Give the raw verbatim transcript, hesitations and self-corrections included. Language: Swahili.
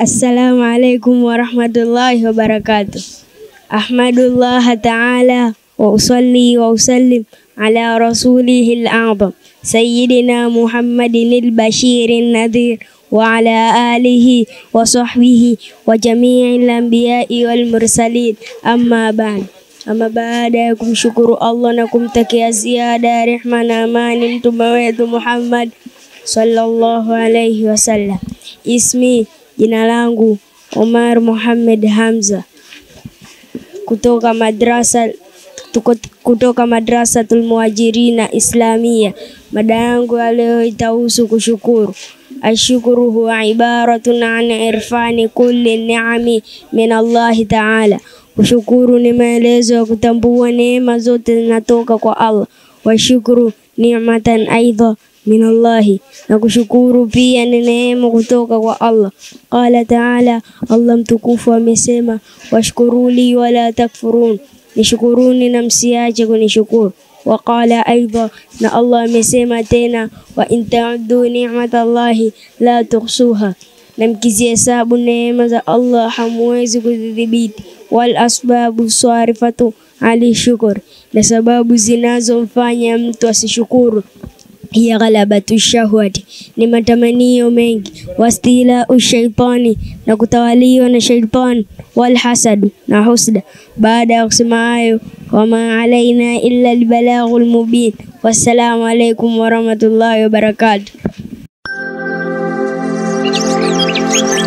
السلام عليكم ورحمة الله وبركاته. أحمد الله تعالى وأصلي وأسلم على رسوله الأعظم سيدنا محمد البشير النذير وعلى آله وصحبه وجميع الأنبياء والمرسلين. أما بعد أما بعد يكم شكر الله نكم تكي زيادة رحمة أمان تمويت محمد صلى الله عليه وسلم. اسمي jina langu Omar Muhammad Hamza kutoka madrasa kutoka madrasatul muajirina Islamia. Mada yangu leo itahusu kushukuru. Ashukuru huwa ibaratun an irfani kulli ni'ami min Allah Ta'ala. Kushukuru ni maelezo ya kutambua neema zote zinatoka kwa Allah. Wa shukuru ni'matan aidha min Allahi, na kushukuru pia ni neema kutoka kwa Allah. Qala Ta'ala, Allah mtukufu amesema, washkuruli wala takfurun, nishukuruni na msiache kunishukuru. Wa qala aidha, na Allah amesema tena, wa in ta'uddu ni'matallahi la tuhsuha, na mkizihesabu neema za Allah hamwezi kuzidhibiti. Wal asbabu sarifatu ali shukr, na sababu zinazomfanya mtu asishukuru hiya ghalabatu shahwati, ni matamanio mengi, wastila ushaitani, na kutawaliwa na shaitan, wal hasad, na husda. Baada ya kusema hayo, wama alaina illa albalaghul mubin. Wassalamu alaikum warahmatullahi wabarakatuh.